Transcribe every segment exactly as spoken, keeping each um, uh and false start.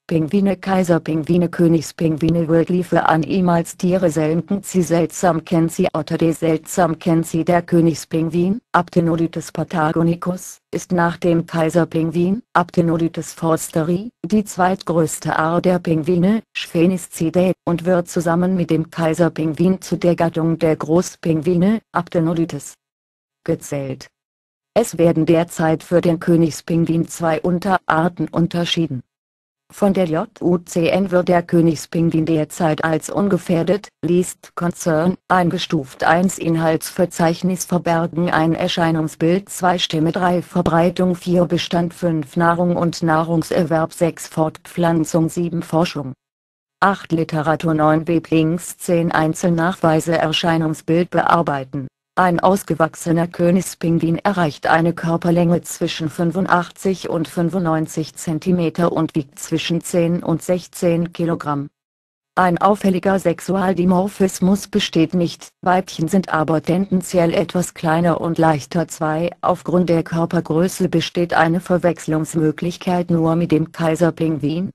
Pinguine, Kaiserpinguine, Königspinguine, Wildlife Animals, Tiere selten sie seltsam kennt sie Otter de seltsam kennt sie Der Königspinguin, Aptenodytes patagonicus, ist nach dem Kaiserpinguin, Aptenodytes forsteri, die zweitgrößte Art der Pinguine, Spheniscidae, und wird zusammen mit dem Kaiserpinguin zu der Gattung der Großpinguine, Aptenodytes, gezählt. Es werden derzeit für den Königspinguin zwei Unterarten unterschieden. Von der J U C N wird der Königspinguin derzeit als ungefährdet, Least Concern, eingestuft. eins Inhaltsverzeichnis Verbergen ein Erscheinungsbild zwei Stimme drei Verbreitung vier Bestand fünf Nahrung und Nahrungserwerb sechs Fortpflanzung sieben Forschung acht Literatur neun Weblinks zehn Einzelnachweise Erscheinungsbild bearbeiten. Ein ausgewachsener Königspinguin erreicht eine Körperlänge zwischen fünfundachtzig und fünfundneunzig Zentimeter und wiegt zwischen zehn und sechzehn Kilogramm. Ein auffälliger Sexualdimorphismus besteht nicht, Weibchen sind aber tendenziell etwas kleiner und leichter. zwei Aufgrund der Körpergröße besteht eine Verwechslungsmöglichkeit nur mit dem Kaiserpinguin.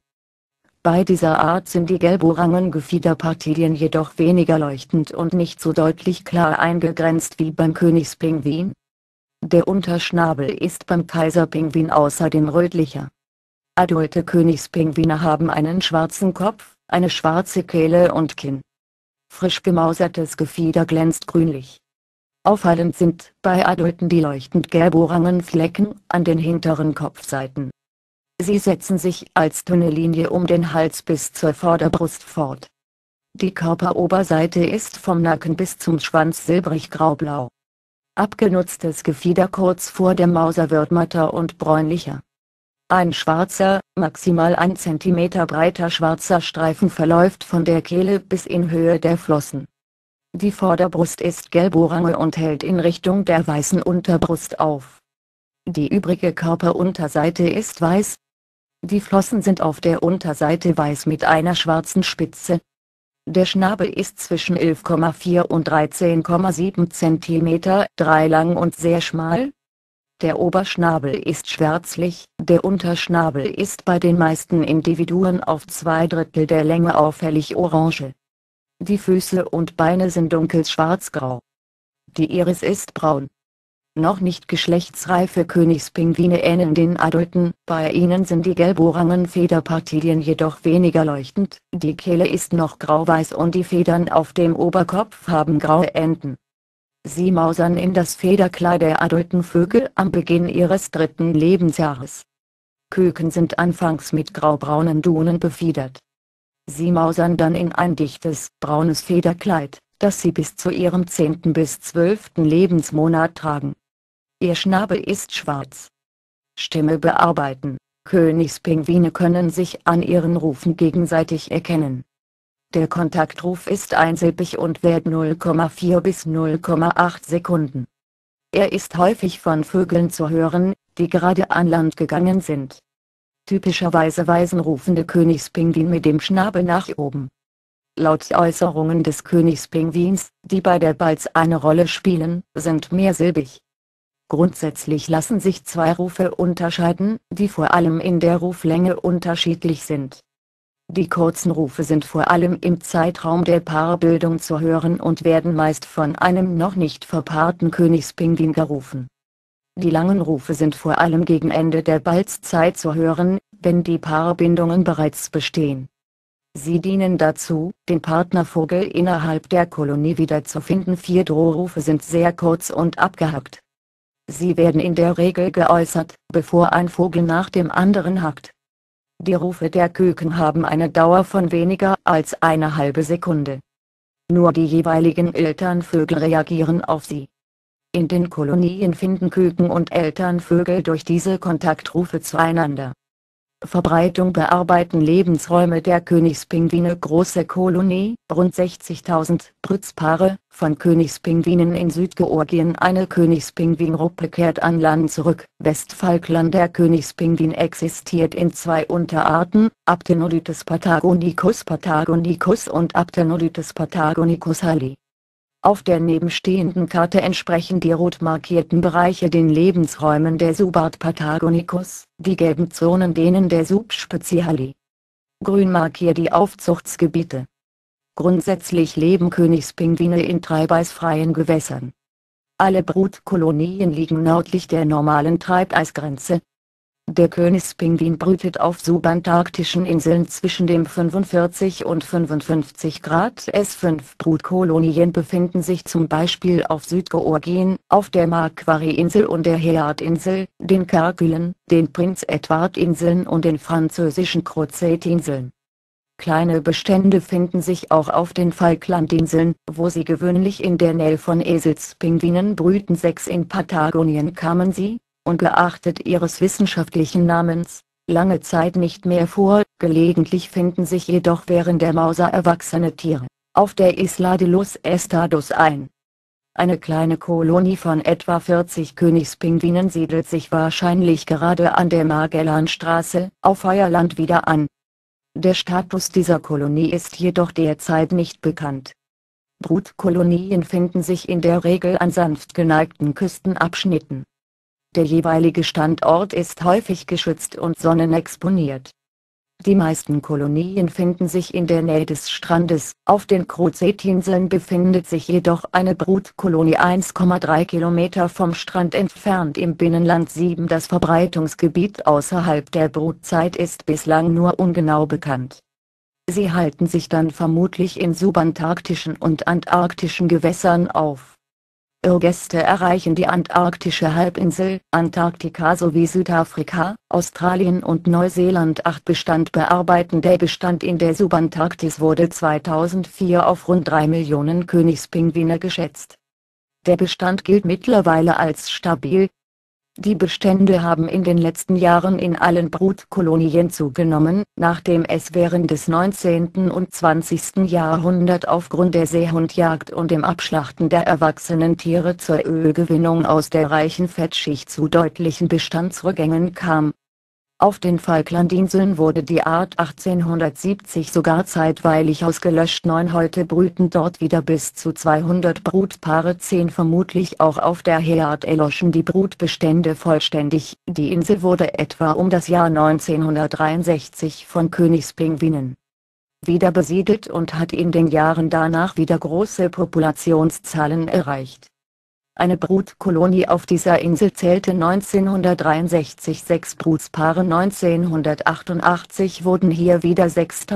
Bei dieser Art sind die gelborangen Gefiederpartien jedoch weniger leuchtend und nicht so deutlich klar eingegrenzt wie beim Königspinguin. Der Unterschnabel ist beim Kaiserpinguin außerdem rötlicher. Adulte Königspinguine haben einen schwarzen Kopf, eine schwarze Kehle und Kinn. Frisch gemausertes Gefieder glänzt grünlich. Auffallend sind bei Adulten die leuchtend gelborangen Flecken an den hinteren Kopfseiten. Sie setzen sich als dünne Linie um den Hals bis zur Vorderbrust fort. Die Körperoberseite ist vom Nacken bis zum Schwanz silbrig graublau. Abgenutztes Gefieder kurz vor der Mauser wird matter und bräunlicher. Ein schwarzer, maximal ein Zentimeter breiter schwarzer Streifen verläuft von der Kehle bis in Höhe der Flossen. Die Vorderbrust ist gelborange und hält in Richtung der weißen Unterbrust auf. Die übrige Körperunterseite ist weiß. Die Flossen sind auf der Unterseite weiß mit einer schwarzen Spitze. Der Schnabel ist zwischen elf Komma vier und dreizehn Komma sieben Zentimeter drei lang und sehr schmal. Der Oberschnabel ist schwärzlich, der Unterschnabel ist bei den meisten Individuen auf zwei Drittel der Länge auffällig orange. Die Füße und Beine sind dunkel schwarzgrau. Die Iris ist braun. Noch nicht geschlechtsreife Königspinguine ähneln den Adulten, bei ihnen sind die gelborangen Federpartien jedoch weniger leuchtend, die Kehle ist noch grauweiß und die Federn auf dem Oberkopf haben graue Enden. Sie mausern in das Federkleid der adulten Vögel am Beginn ihres dritten Lebensjahres. Küken sind anfangs mit graubraunen Dunen befiedert. Sie mausern dann in ein dichtes, braunes Federkleid, das sie bis zu ihrem zehnten bis zwölften Lebensmonat tragen. Ihr Schnabel ist schwarz. Stimme bearbeiten. Königspinguine können sich an ihren Rufen gegenseitig erkennen. Der Kontaktruf ist einsilbig und währt null Komma vier bis null Komma acht Sekunden. Er ist häufig von Vögeln zu hören, die gerade an Land gegangen sind. Typischerweise weisen rufende Königspinguine mit dem Schnabel nach oben. Laut Äußerungen des Königspinguins, die bei der Balz eine Rolle spielen, sind mehrsilbig. Grundsätzlich lassen sich zwei Rufe unterscheiden, die vor allem in der Ruflänge unterschiedlich sind. Die kurzen Rufe sind vor allem im Zeitraum der Paarbildung zu hören und werden meist von einem noch nicht verpaarten Königspinguin gerufen. Die langen Rufe sind vor allem gegen Ende der Balzzeit zu hören, wenn die Paarbindungen bereits bestehen. Sie dienen dazu, den Partnervogel innerhalb der Kolonie wiederzufinden. Vier Drohrufe sind sehr kurz und abgehackt. Sie werden in der Regel geäußert, bevor ein Vogel nach dem anderen hackt. Die Rufe der Küken haben eine Dauer von weniger als eine halbe Sekunde. Nur die jeweiligen Elternvögel reagieren auf sie. In den Kolonien finden Küken und Elternvögel durch diese Kontaktrufe zueinander. Verbreitung bearbeiten Lebensräume der Königspinguine große Kolonie, rund sechzigtausend Brützpaare, von Königspinguinen in Südgeorgien eine Königspinguingruppe kehrt an Land zurück. Westfalkland Der Königspinguin existiert in zwei Unterarten, Aptenodytes patagonicus patagonicus und Aptenodytes patagonicus halli. Auf der nebenstehenden Karte entsprechen die rot markierten Bereiche den Lebensräumen der Subart patagonicus, die gelben Zonen denen der Subspezie halli. Grün markiert die Aufzuchtsgebiete. Grundsätzlich leben Königspinguine in treibeißfreien Gewässern. Alle Brutkolonien liegen nördlich der normalen Treibeisgrenze. Der Königspinguin brütet auf subantarktischen Inseln zwischen dem fünfundvierzig und fünfundfünfzig Grad. Es fünf Brutkolonien befinden sich zum Beispiel auf Südgeorgien, auf der Macquarie-Insel und der Heard-Insel, den Kerguelen, den Prince-Edward-Inseln und den französischen Crozet-Inseln. Kleine Bestände finden sich auch auf den Falklandinseln, wo sie gewöhnlich in der Nähe von Eselspinguinen brüten. sechs In Patagonien kamen sie, ungeachtet ihres wissenschaftlichen Namens, lange Zeit nicht mehr vor. Gelegentlich finden sich jedoch während der Mauser erwachsene Tiere, auf der Isla de los Estados ein. Eine kleine Kolonie von etwa vierzig Königspinguinen siedelt sich wahrscheinlich gerade an der Magellanstraße, auf Feuerland wieder an. Der Status dieser Kolonie ist jedoch derzeit nicht bekannt. Brutkolonien finden sich in der Regel an sanft geneigten Küstenabschnitten. Der jeweilige Standort ist häufig geschützt und sonnenexponiert. Die meisten Kolonien finden sich in der Nähe des Strandes. Auf den Crozet-Inseln befindet sich jedoch eine Brutkolonie eins Komma drei Kilometer vom Strand entfernt im Binnenland sieben. Das Verbreitungsgebiet außerhalb der Brutzeit ist bislang nur ungenau bekannt. Sie halten sich dann vermutlich in subantarktischen und antarktischen Gewässern auf. Irrgäste erreichen die antarktische Halbinsel, Antarktika sowie Südafrika, Australien und Neuseeland. acht Bestand bearbeiten. Der Bestand in der Subantarktis wurde zweitausendvier auf rund drei Millionen Königspinguine geschätzt. Der Bestand gilt mittlerweile als stabil. Die Bestände haben in den letzten Jahren in allen Brutkolonien zugenommen, nachdem es während des neunzehnten und zwanzigsten Jahrhunderts aufgrund der Seehundjagd und dem Abschlachten der erwachsenen Tiere zur Ölgewinnung aus der reichen Fettschicht zu deutlichen Bestandsrückgängen kam. Auf den Falklandinseln wurde die Art achtzehnhundertsiebzig sogar zeitweilig ausgelöscht. neun Heute brüten dort wieder bis zu zweihundert Brutpaare. zehn Vermutlich auch auf der Heard erloschen die Brutbestände vollständig. Die Insel wurde etwa um das Jahr neunzehnhundertdreiundsechzig von Königspinguinen wieder besiedelt und hat in den Jahren danach wieder große Populationszahlen erreicht. Eine Brutkolonie auf dieser Insel zählte neunzehnhundertdreiundsechzig sechs Brutpaare. neunzehnhundertachtundachtzig wurden hier wieder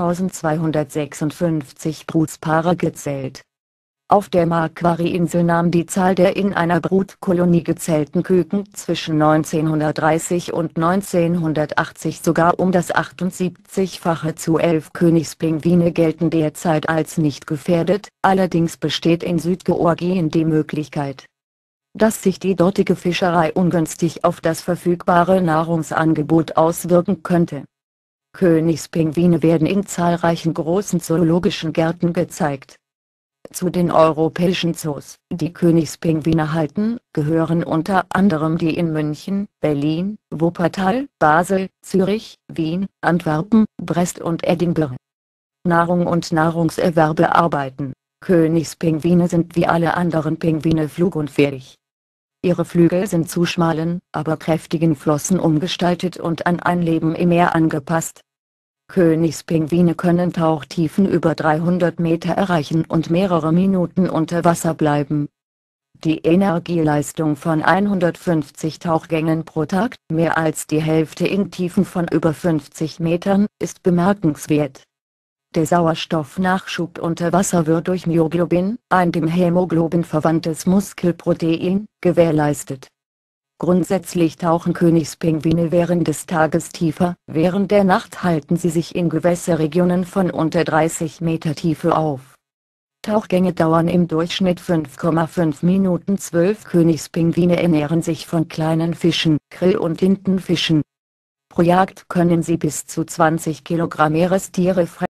sechstausendzweihundertsechsundfünfzig Brutpaare gezählt. Auf der Macquarie-Insel nahm die Zahl der in einer Brutkolonie gezählten Küken zwischen neunzehnhundertdreißig und neunzehnhundertachtzig sogar um das achtundsiebzigfache zu. elf Königspinguine gelten derzeit als nicht gefährdet, allerdings besteht in Südgeorgien die Möglichkeit, dass sich die dortige Fischerei ungünstig auf das verfügbare Nahrungsangebot auswirken könnte. Königspinguine werden in zahlreichen großen zoologischen Gärten gezeigt. Zu den europäischen Zoos, die Königspinguine halten, gehören unter anderem die in München, Berlin, Wuppertal, Basel, Zürich, Wien, Antwerpen, Brest und Edinburgh. Nahrung und Nahrungserwerbe arbeiten. Königspinguine sind wie alle anderen Pinguine flugunfähig. Ihre Flügel sind zu schmalen, aber kräftigen Flossen umgestaltet und an ein Leben im Meer angepasst. Königspinguine können Tauchtiefen über dreihundert Meter erreichen und mehrere Minuten unter Wasser bleiben. Die Energieleistung von hundertfünfzig Tauchgängen pro Tag, mehr als die Hälfte in Tiefen von über fünfzig Metern, ist bemerkenswert. Der Sauerstoffnachschub unter Wasser wird durch Myoglobin, ein dem Hämoglobin verwandtes Muskelprotein, gewährleistet. Grundsätzlich tauchen Königspinguine während des Tages tiefer, während der Nacht halten sie sich in Gewässerregionen von unter dreißig Meter Tiefe auf. Tauchgänge dauern im Durchschnitt fünf Komma fünf Minuten. zwölf Königspinguine ernähren sich von kleinen Fischen, Krill- und Tintenfischen. Pro Jagd können sie bis zu zwanzig Kilogramm Meerestiere fressen.